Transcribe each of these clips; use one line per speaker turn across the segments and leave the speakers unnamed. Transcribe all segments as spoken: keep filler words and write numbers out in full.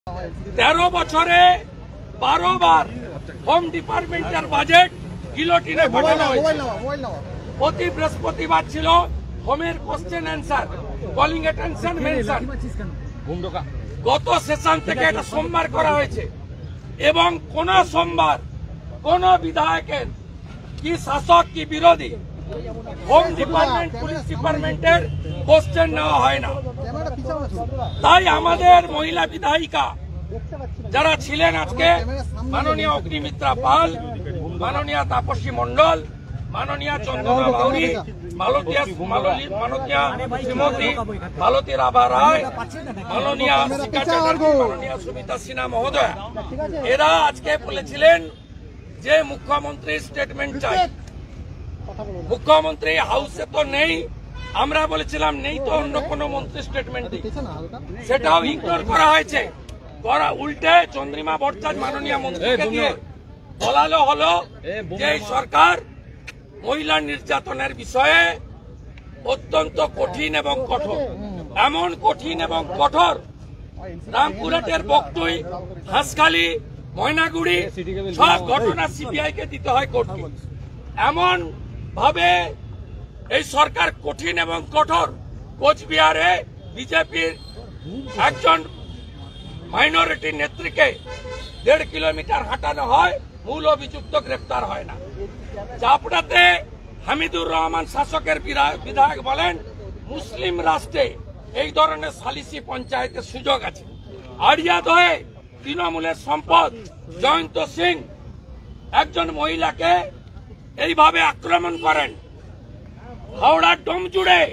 তেরো বছরে বারো বার হোম ডিপার্টমেন্টের বাজেট গিলোটিনে পাঠানো হয়েছে। প্রতি বৃহস্পতিবার ছিল হোমের question answer, calling attention mention. গত সেশন থেকে এটা সোমবার করা হয়েছে এবং কোন সোমবার কোন বিধায়কের কি শাসক কি বিরোধী হোম ডিপার্টমেন্ট পুলিশ ডিপার্টমেন্টের কোশ্চেন নেওয়া হয় না। তাই আমাদের মহিলা বিধায়িকা যারা ছিলেন আজকে, মাননীয় অগ্নিমিত্রা পাল, মাননীয় তাপসী মন্ডল, মাননীয় চন্দনা বাউরি, মালতীয়া মাননীয় শ্রীমতী মালতী রাভা রায়, মাননীয় শিখা চ্যাটার্জি, মাননীয় সুমিতা সিনহা মহোদয়া, এরা আজকে বলেছিলেন যে মুখ্যমন্ত্রী স্টেটমেন্ট চাই। মুখ্যমন্ত্রী হাউসে তো নেই, আমরা বলেছিলাম নেই তো অন্য কোন মন্ত্রী স্টেটমেন্ট দিই, সেটাও ইগনোর করা হয়েছে। করা উল্টে চন্দ্রিমা ভট্টাচার্য মাননীয় মন্ত্রীকে দিয়ে বলালো হলো যে সরকার মহিলা নির্যাতনের বিষয়ে অত্যন্ত কঠিন এবং কঠোর, এমন কঠিন এবং কঠোর রামপুরহাটের বকটুই, হাঁসখালি, ময়নাগুড়ি সব ঘটনা সিবিআই কে দিতে হয় কোর্টকে। এমন ভাবে এই সরকার কঠিন এবং কঠোর। কোচবিহারে বিজেপির একজন মাইনরিটি নেত্রীকে দেড় কিলোমিটার হাঁটানো হয়, মূল অভিযুক্ত গ্রেপ্তার হয় না। চাপড়াতে হামিদুর রহমান শাসকের বিধায়ক বলেন মুসলিম রাষ্ট্রে এই ধরনের সালিসি পঞ্চায়েতের সুযোগ আছে। আড়িয়াদহে তৃণমূলের সম্পদ জয়ন্ত সিং একজন মহিলাকে এইভাবে আক্রমণ করেন। হাওড়ার ডোমজুড়ে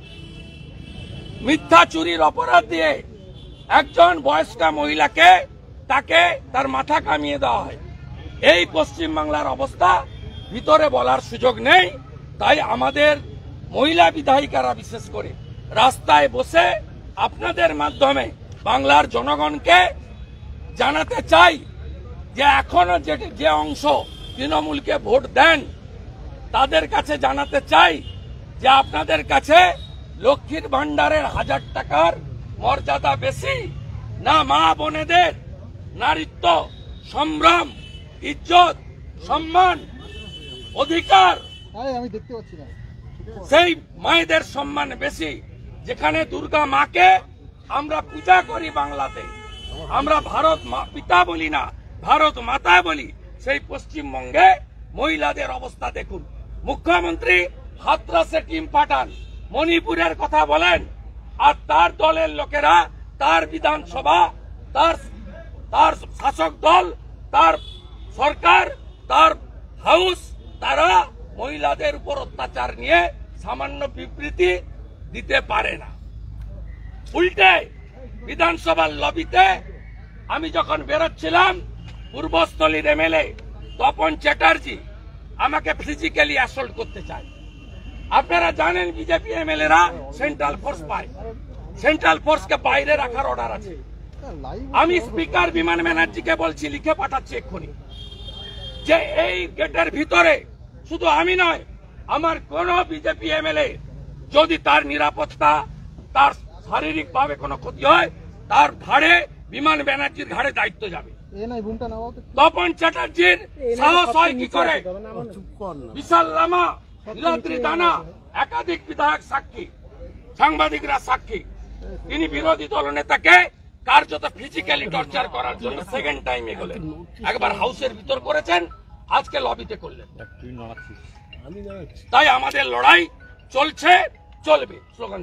মিথ্যা চুরির অপরাধ দিয়ে একজন বয়স্কা মহিলাকে তাকে তার মাথা কামিয়ে দেওয়া হয়। এই পশ্চিমবাংলার অবস্থা ভিতরে বলার সুযোগ নেই। তাই আমাদের মহিলা বিধায়িকারা বিশেষ করে রাস্তায় বসে আপনাদের মাধ্যমে বাংলার জনগণকে জানাতে চাই যে এখনো যে যে অংশ তৃণমূলকে ভোট দেন তাদের কাছে জানাতে চাই যে আপনাদের কাছে লক্ষ্মীর ভান্ডারের হাজার টাকার মর্যাদা বেশি না মা বোনেদের নারীত্ব, সম্ভ্রম, ইজ্জত, সম্মান, অধিকার।
আমি দেখতে পাচ্ছি না
সেই মায়েদের সম্মান বেশি। যেখানে দুর্গা মাকে আমরা পূজা করি বাংলাতে, আমরা ভারত পিতা বলি না, ভারত মাতা বলি। সেই পশ্চিমবঙ্গে মহিলাদের অবস্থা দেখুন। মুখ্যমন্ত্রী হাতরাসে টিম পাঠান, মণিপুরের কথা বলেন, আর তার দলের লোকেরা তার বিধানসভা, তার তার শাসক দল, তার সরকার, তার হাউস, তারা মহিলাদের উপর অত্যাচার নিয়ে সামান্য বিবৃতি দিতে পারে না। উল্টে বিধানসভার লবিতে আমি যখন বেরোচ্ছিলাম, পূর্বস্থলীর এমএলএ তপন চ্যাটার্জি আমাকে ফিজিক্যালি অ্যাসল্ট করতে চায়। আপনারা জানেন বিজেপি এমএলএরা সেন্ট্রাল ফোর্স পায়, সেন্ট্রাল ফোর্সকে বাইরে রাখার অর্ডার আছে। আমি স্পিকার বিমান ব্যানার্জিকে বলছি, লিখে পাঠাচ্ছি এক্ষুনি, যে এই গেটের ভিতরে শুধু আমি নয়, আমার কোন বিজেপি এমএলএ যদি তার নিরাপত্তা, তার শারীরিক ভাবে কোনো ক্ষতি হয়, তার ঘাড়ে বিমান ব্যানার্জির ঘাড়ে দায়িত্ব যাবে। তপন চ্যাটার্জির সাহস হয় কি করে? বিশাল লামা, নীলাদ্রি দানা, একাধিক বিধায়ক সাক্ষী, সাংবাদিকরা সাক্ষী। তিনি বিরোধী দল নেতাকে কার্যত ফিজিক্যালি টর্চার করার জন্য সেকেন্ড টাইম এগোলেন। একবার হাউসের ভিতর করেছেন, আজকে লবিতে করলেন। তাই আমাদের লড়াই চলছে, চলবে। স্লোগান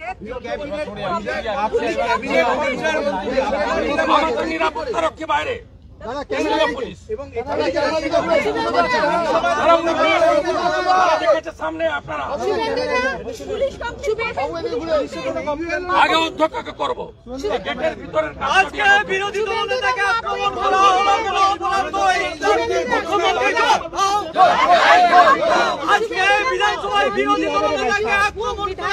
আমাদের নিরাপত্তা রক্ষী বাইরে সামনে আপনারা আগে অধ্যক্ষকে করবো গেটের ভিতরের
আজকে বিরোধী দল নেতাকে আক্রমণ করা আজকে বিধানসভায় বিরোধী দল নেতাকে আক্রমণ করা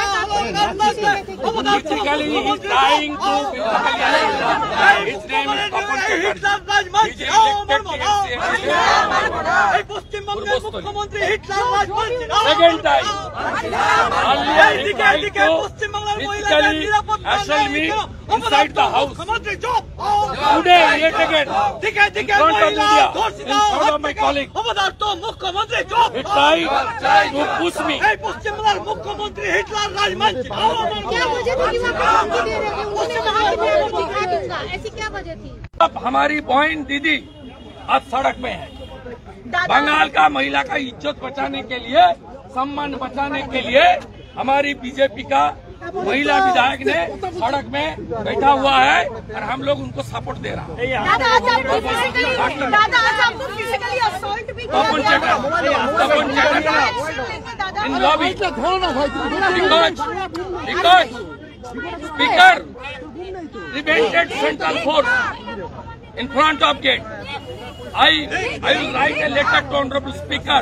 Basically, he's trying to. His name is Tapan Chatterjee. Hitler raj মানছি না আমার বাবা এই পশ্চিমবঙ্গের মুখ্যমন্ত্রী হিটলার রাজ মানছি না
সেকেন্ড টাইম
এইদিকে এইদিকে পশ্চিমবাংলার মহিলাদের নিরাপত্তা নেই
inside the house.
মুখ্যমন্ত্রী চুপ
Today, yet again,
দিকে দিকে
in front of
মহিলা
media,
ধর্ষিত
in front of my colleague,
অবদার্থ মুখ্যমন্ত্রী চুপ
he tried to push me.
এই পশ্চিমবাংলার মুখ্যমন্ত্রী হিটলার রাজ মানছি না আমার
क्या वजह थी कि वहाँ पे धमकी दे रहे थे? उन्होंने कहा कि मैं वो दिखा दूंगा, ऐसी क्या वजह थी?
अब हमारी बहन दीदी आज सड़क में है। बंगाल का महिला का इज्जत बचाने के लिए, सम्मान बचाने के लिए हमारी बीजेपी का महिला विधायक ने सड़क में बैठा हुआ है और हम लोग उनको सपोर्ट दे रहा है।
दादा आज आपको फिजिकली दादा आज आपको फिजिकली असॉल्ट भी किया
Open
गया।
checker, open checker
दादा
in lobby because because speaker prevented central force in front of gate. I I will write a letter to honorable speaker.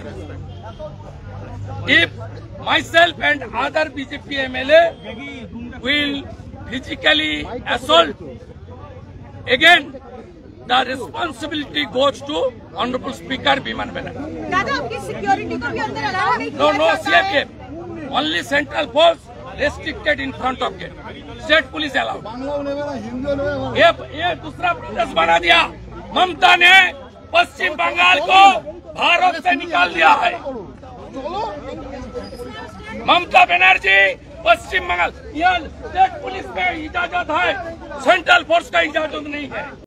If myself and other B J P M L A will physically assault, again the responsibility goes to honorable speaker Biman Banerjee.
दादा आपकी security को भी अंदर allow नहीं
No,
किया
no
जाता
C F
है।
F. Only central force restricted in front of gate. State police allowed. ये ये दूसरा प्रदेश बना दिया। ममता ने पश्चिम बंगाल को भारत से निकाल दिया है। ममता बनर्जी पश्चिम बंगाल, यह स्टेट पुलिस में इजाजत है, सेंट्रल फोर्स का इजाजत नहीं है।